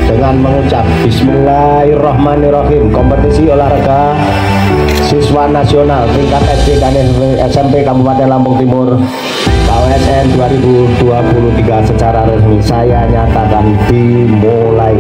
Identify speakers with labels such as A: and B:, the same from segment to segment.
A: dengan mengucap Bismillahirrahmanirrahim. Kompetisi olahraga siswa nasional tingkat SD dan SMP Kabupaten Lampung Timur KWSN 2023 secara resmi saya nyatakan dimulai.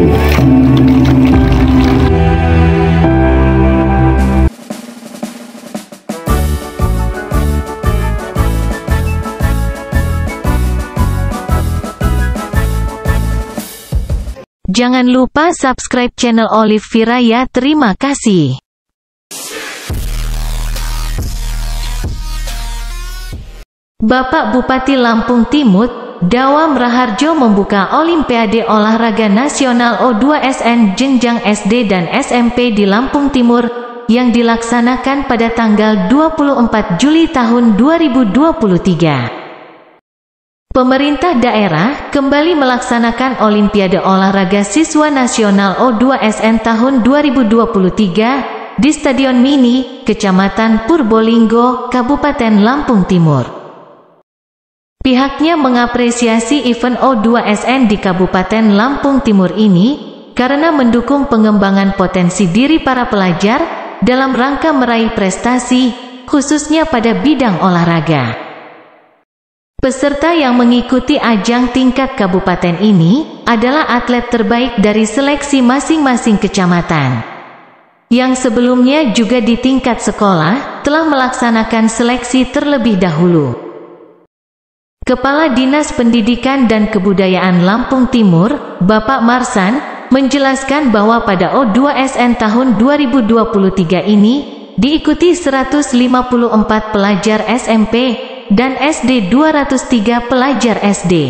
B: Jangan lupa subscribe channel Olive Vira ya, terima kasih. Bapak Bupati Lampung Timur, Dawam Raharjo membuka Olimpiade Olahraga Nasional O2SN jenjang SD dan SMP di Lampung Timur, yang dilaksanakan pada tanggal 24 Juli tahun 2023. Pemerintah daerah kembali melaksanakan Olimpiade Olahraga Siswa Nasional O2SN tahun 2023 di Stadion Mini, Kecamatan Purbolinggo, Kabupaten Lampung Timur. Pihaknya mengapresiasi event O2SN di Kabupaten Lampung Timur ini karena mendukung pengembangan potensi diri para pelajar dalam rangka meraih prestasi, khususnya pada bidang olahraga. Peserta yang mengikuti ajang tingkat kabupaten ini adalah atlet terbaik dari seleksi masing-masing kecamatan. Yang sebelumnya juga di tingkat sekolah telah melaksanakan seleksi terlebih dahulu. Kepala Dinas Pendidikan dan Kebudayaan Lampung Timur, Bapak Marsan, menjelaskan bahwa pada O2SN tahun 2023 ini diikuti 154 pelajar SMP dan SD 203 pelajar SD.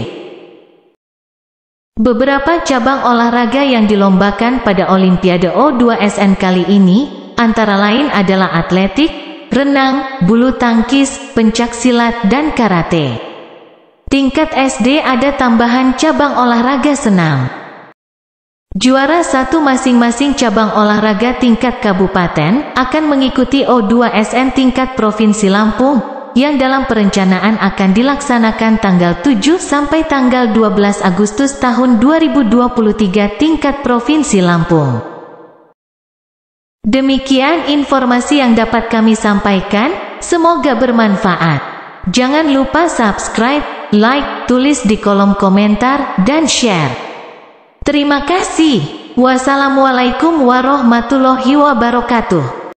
B: Beberapa cabang olahraga yang dilombakan pada Olimpiade O2SN kali ini antara lain adalah atletik, renang, bulu tangkis, pencaksilat, dan karate. Tingkat SD ada tambahan cabang olahraga senam. Juara satu masing-masing cabang olahraga tingkat kabupaten akan mengikuti O2SN tingkat Provinsi Lampung yang dalam perencanaan akan dilaksanakan tanggal 7 sampai tanggal 12 Agustus tahun 2023 tingkat Provinsi Lampung. Demikian informasi yang dapat kami sampaikan, semoga bermanfaat. Jangan lupa subscribe, like, tulis di kolom komentar, dan share. Terima kasih. Wassalamualaikum warahmatullahi wabarakatuh.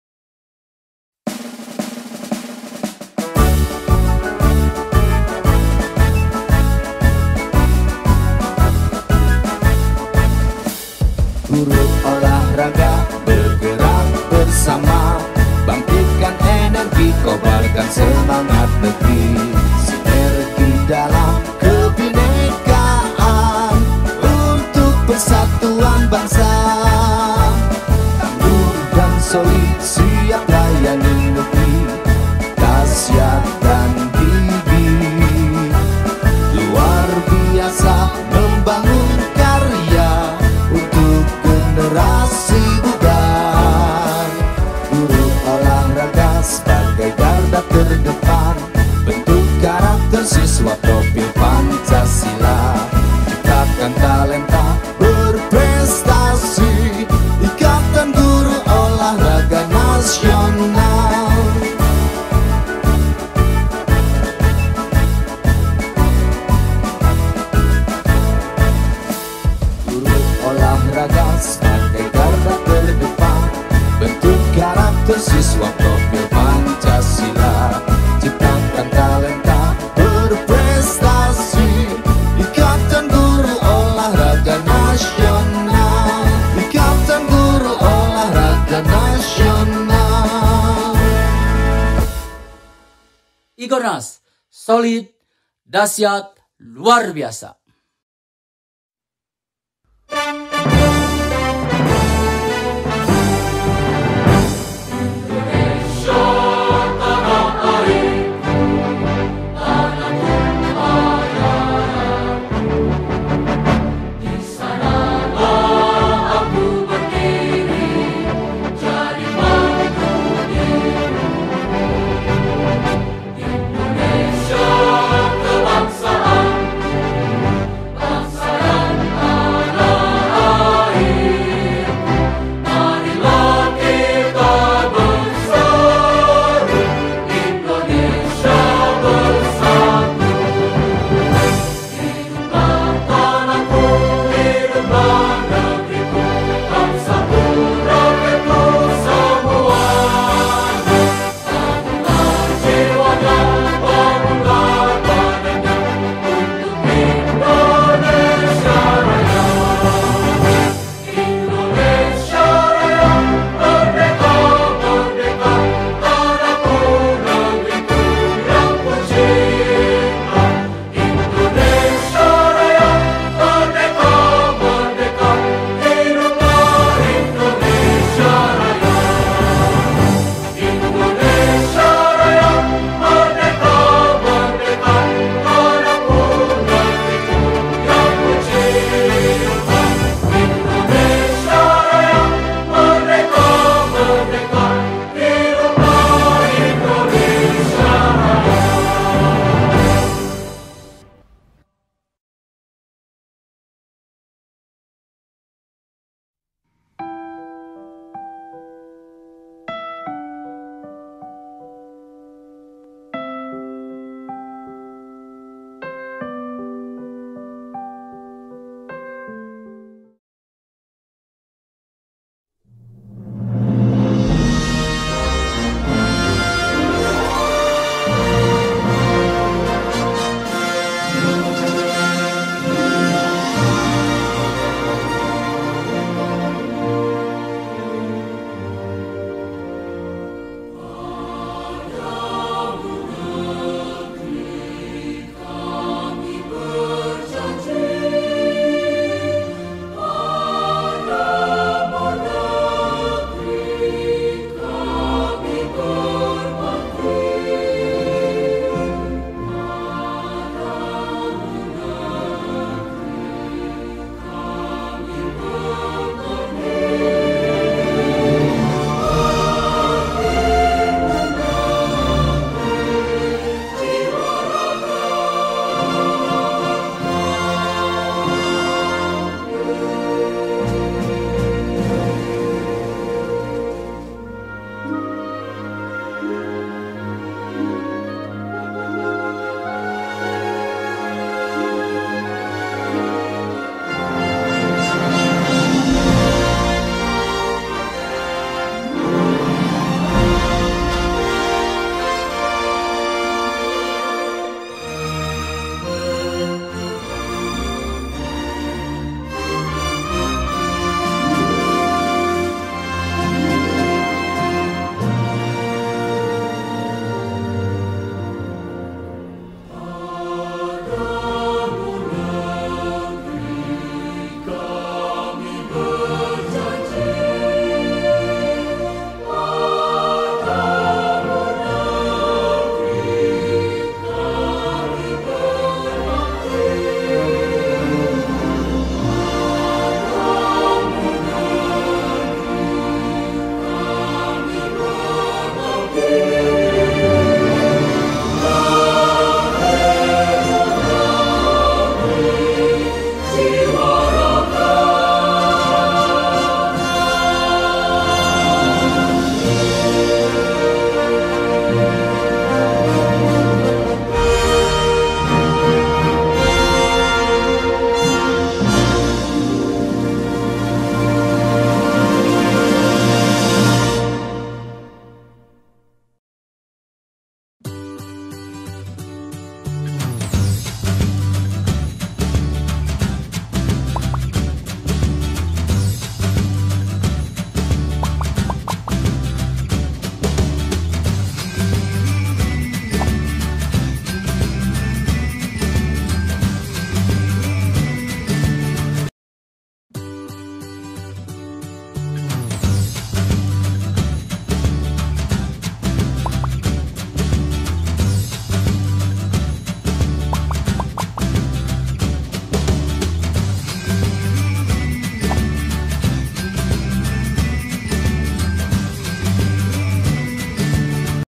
C: Guru olahraga bergerak bersama, bangkitkan energi, kobarkan semangat negeri. Sinergi dalam kebinekaan untuk persatuan bangsa. Tangguh dan solid siap layani negeri, dahsyat dan gigih, luar biasa membangun karya untuk generasi muda. Guru olahraga sebagai garda terdepan, bentuk karakter siswa profil Pancasila. Ciptakan talenta berprestasi, Ikatan Guru Olahraga Nasional. Olahraga sebagai garda terdepan, bentuk karakter siswa profil Pancasila. Ciptakan talenta berprestasi, Ikatan Guru Olahraga Nasional. Ikatan Guru Olahraga Nasional.
D: Igornas, solid, dahsyat, luar biasa.